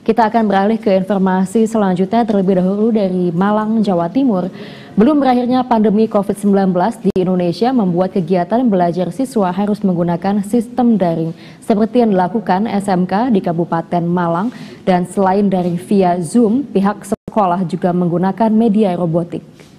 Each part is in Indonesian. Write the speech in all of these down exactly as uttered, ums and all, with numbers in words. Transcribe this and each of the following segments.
Kita akan beralih ke informasi selanjutnya terlebih dahulu dari Malang, Jawa Timur. Belum berakhirnya pandemi covid sembilan belas di Indonesia membuat kegiatan belajar siswa harus menggunakan sistem daring seperti yang dilakukan S M K di Kabupaten Malang, dan selain daring via Zoom, pihak sekolah juga menggunakan media robotik.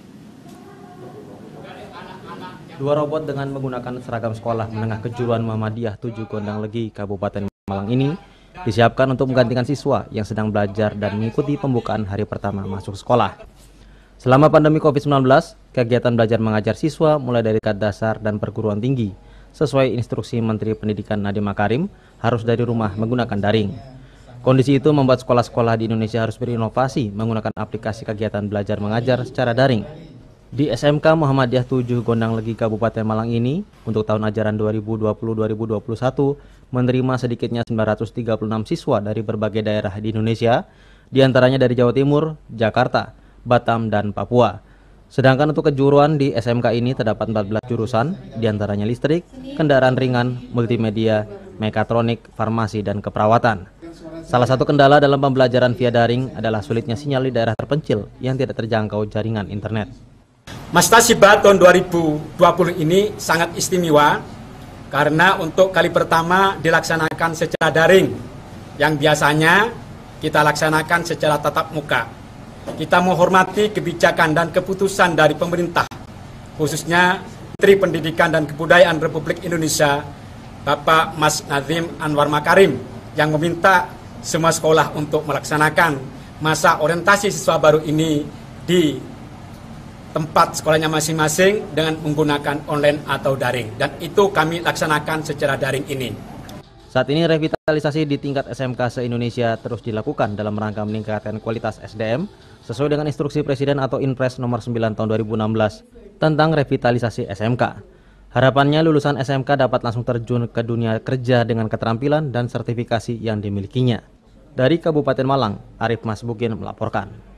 Dua robot dengan menggunakan seragam sekolah menengah kejuruan Muhammadiyah tujuh Gondang Legi, Kabupaten Malang ini disiapkan untuk menggantikan siswa yang sedang belajar dan mengikuti pembukaan hari pertama masuk sekolah. Selama pandemi covid sembilan belas, kegiatan belajar mengajar siswa mulai dari tingkat dasar dan perguruan tinggi, sesuai instruksi Menteri Pendidikan Nadiem Makarim, harus dari rumah menggunakan daring. Kondisi itu membuat sekolah-sekolah di Indonesia harus berinovasi menggunakan aplikasi kegiatan belajar mengajar secara daring. Di S M K Muhammadiyah tujuh Gondang Legi Kabupaten Malang ini, untuk tahun ajaran dua ribu dua puluh dua ribu dua puluh satu, menerima sedikitnya sembilan ratus tiga puluh enam siswa dari berbagai daerah di Indonesia, diantaranya dari Jawa Timur, Jakarta, Batam, dan Papua. Sedangkan untuk kejuruan di S M K ini terdapat empat belas jurusan, diantaranya listrik, kendaraan ringan, multimedia, mekatronik, farmasi, dan keperawatan. Salah satu kendala dalam pembelajaran via daring adalah sulitnya sinyal di daerah terpencil yang tidak terjangkau jaringan internet. Mastasiba tahun dua ribu dua puluh ini sangat istimewa karena untuk kali pertama dilaksanakan secara daring, yang biasanya kita laksanakan secara tatap muka. Kita menghormati kebijakan dan keputusan dari pemerintah, khususnya Menteri Pendidikan dan Kebudayaan Republik Indonesia, Bapak Mas Nadiem Anwar Makarim, yang meminta semua sekolah untuk melaksanakan masa orientasi siswa baru ini di tempat sekolahnya masing-masing dengan menggunakan online atau daring, dan itu kami laksanakan secara daring ini. Saat ini revitalisasi di tingkat S M K se-Indonesia terus dilakukan dalam rangka meningkatkan kualitas S D M sesuai dengan instruksi Presiden atau Inpres nomor sembilan tahun dua ribu enam belas tentang revitalisasi S M K. Harapannya lulusan S M K dapat langsung terjun ke dunia kerja dengan keterampilan dan sertifikasi yang dimilikinya. Dari Kabupaten Malang, Arif Masbukin melaporkan.